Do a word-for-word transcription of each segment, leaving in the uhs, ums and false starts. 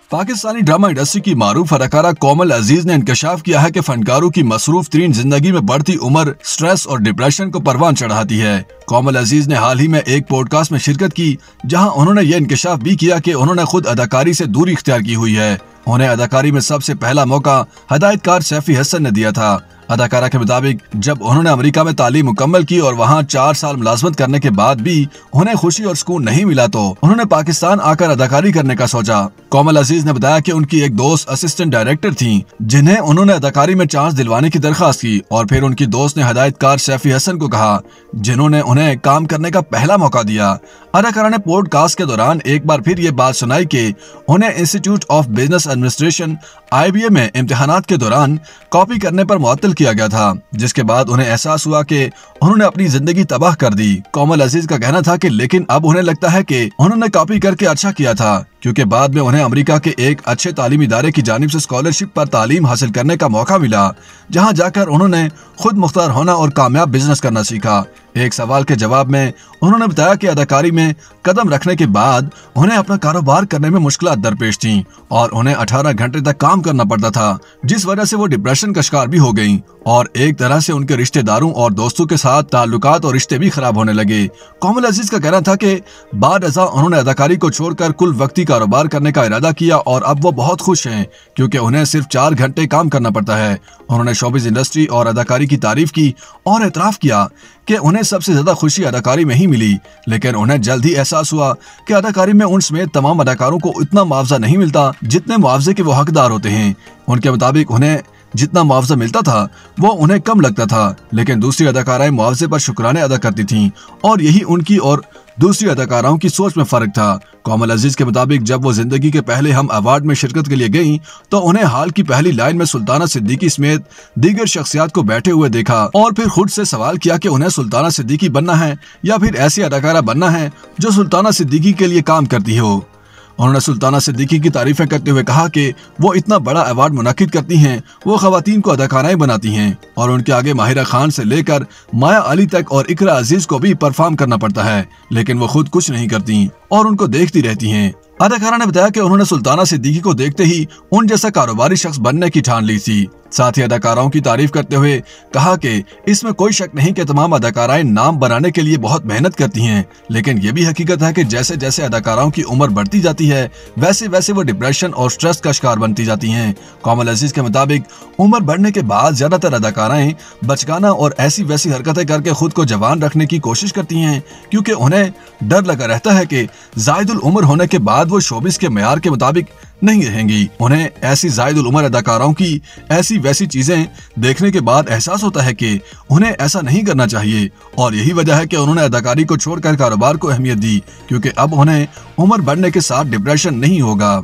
Pakistani drama industry की मारूफ अदाकारा कोमल अजीज ने इंकशाफ किया है कि फनकारों की मसरूफ तरीन जिंदगी में बढ़ती उम्र स्ट्रेस और डिप्रेशन को परवान चढ़ाती है। कोमल अजीज ने हाल ही में एक पॉडकास्ट में शिरकत की, जहां उन्होंने यह इंकशाफ भी किया कि उन्होंने खुद अदाकारी से दूरी इख्तियार की हुई है। उन्हें अदाकारी में सबसे पहला मौका हिदायतकार सैफी हसन ने दिया था। अदाकारा के मुताबिक जब उन्होंने अमेरिका में तालीम मुकम्मल की और वहां चार साल मुलाजमत करने के बाद भी उन्हें खुशी और सुकून नहीं मिला तो उन्होंने पाकिस्तान आकर अदाकारी करने का सोचा। कोमल अजीज ने बताया कि उनकी एक दोस्त असिस्टेंट डायरेक्टर थी, जिन्हें उन्होंने अदाकारी में चांस दिलवाने की दरखास्त की और फिर उनकी दोस्त ने हिदायतकार सैफी हसन को कहा, जिन्होंने उन्हें काम करने का पहला मौका दिया। अदाकारा ने पॉडकास्ट के दौरान एक बार फिर ये बात सुनाई कि उन्हें institute of business administration I B A में इम्तिहानात के दौरान कॉपी करने पर मुअत्तल किया गया था, जिसके बाद उन्हें एहसास हुआ कि उन्होंने अपनी जिंदगी तबाह कर दी। कोमल अजीज का कहना था कि लेकिन अब उन्हें लगता है कि उन्होंने कॉपी करके अच्छा किया था, क्योंकि बाद में उन्हें अमेरिका के एक अच्छे तालीमी इदारे की जानिब से स्कॉलरशिप पर तालीम हासिल करने का मौका मिला, जहां जाकर उन्होंने खुद मुख्तार होना और कामयाब बिजनेस करना सीखा। एक सवाल के जवाब में उन्होंने बताया कि अदाकारी में कदम रखने के बाद उन्हें अपना कारोबार करने में मुश्किलात दरपेश थीं और उन्हें अठारह घंटे तक काम करना पड़ता था, जिस वजह से वो डिप्रेशन का शिकार भी हो गईं और एक तरह से उनके रिश्तेदारों और दोस्तों के साथ ताल्लुकात और रिश्ते भी खराब होने लगे। कोमल अजीज का कहना था कि बाद अज़ा उन्होंने अदाकारी को छोड़कर कुल वक्ती कारोबार करने का इरादा किया और अब वो बहुत खुश हैं, क्योंकि उन्हें सिर्फ चार घंटे काम करना पड़ता है। उन्होंने शोबिज़ इंडस्ट्री और अदाकारी की तारीफ की और एतराफ़ किया कि उन्हें सबसे ज्यादा खुशी अदाकारी में ही मिली, लेकिन उन्हें जल्द ही एहसास हुआ कि अदाकारी में उन समेत तमाम अदाकारों को इतना मुआवजा नहीं मिलता जितने मुआवजे के वो हकदार होते हैं। उनके मुताबिक उन्हें जितना मुआवजा मिलता था वो उन्हें कम लगता था, लेकिन दूसरी अदाकाराएं मुआवजे पर शुक्राने अदा करती थीं और यही उनकी और दूसरी अदाकाराओं की सोच में फर्क था। कोमल अजीज के मुताबिक जब वो जिंदगी के पहले हम अवार्ड में शिरकत के लिए गईं, तो उन्हें हाल की पहली लाइन में सुल्ताना सिद्दीकी समेत दीगर शख्सियात को बैठे हुए देखा और फिर खुद से सवाल किया कि उन्हें सुल्ताना सिद्दीकी बनना है या फिर ऐसी अदाकारा बनना है जो सुल्ताना सिद्दीकी के लिए काम करती हो। उन्होंने सुल्ताना सिद्दीकी की तारीफें करते हुए कहा कि वो इतना बड़ा अवार्ड मुनाकिद करती हैं, वो खवातीन को अदाकाराएं बनाती हैं और उनके आगे माहिरा खान से लेकर माया अली तक और इकरा अजीज को भी परफॉर्म करना पड़ता है, लेकिन वो खुद कुछ नहीं करती और उनको देखती रहती हैं। अदाकारा ने बताया कि उन्होंने सुल्ताना सिद्दीकी को देखते ही उन जैसा कारोबारी शख्स बनने की ठान ली थी। साथ ही अदाकाराओं की तारीफ करते हुए कहा कि इसमें कोई शक नहीं कि तमाम अदाकाराएं नाम बनाने के लिए बहुत मेहनत करती हैं, लेकिन ये भी हकीकत है कि जैसे जैसे अदाकाराओं की उम्र बढ़ती जाती है वैसे वैसे वो डिप्रेशन और स्ट्रेस का शिकार बनती जाती हैं। कोमल अजीज के मुताबिक उम्र बढ़ने के बाद ज्यादातर अदाकाराएं बचकाना और ऐसी वैसी हरकतें करके खुद को जवान रखने की कोशिश करती हैं, क्योंकि उन्हें डर लगा रहता है कि जायदुल उम्र होने के बाद वो शोबिस के मेयार के मुताबिक नहीं रहेंगी। उन्हें ऐसी जायदुल उम्र अदाकाराओं की ऐसी वैसी चीजें देखने के बाद एहसास होता है कि उन्हें ऐसा नहीं करना चाहिए और यही वजह है कि उन्होंने अदाकारी को छोड़कर कारोबार को अहमियत दी, क्योंकि अब उन्हें उम्र बढ़ने के साथ डिप्रेशन नहीं होगा।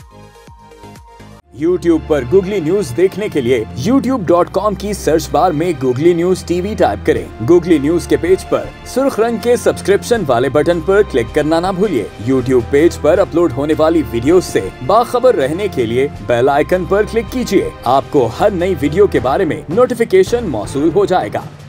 YouTube पर गूगली न्यूज देखने के लिए यूट्यूब डॉट कॉम की सर्च बार में गूगली न्यूज टीवी टाइप करें। गूगली न्यूज के पेज पर सुर्ख रंग के सब्सक्रिप्शन वाले बटन पर क्लिक करना ना भूलिए। YouTube पेज पर अपलोड होने वाली वीडियोस से बाखबर रहने के लिए बेल आइकन पर क्लिक कीजिए। आपको हर नई वीडियो के बारे में नोटिफिकेशन मौसूल हो जाएगा।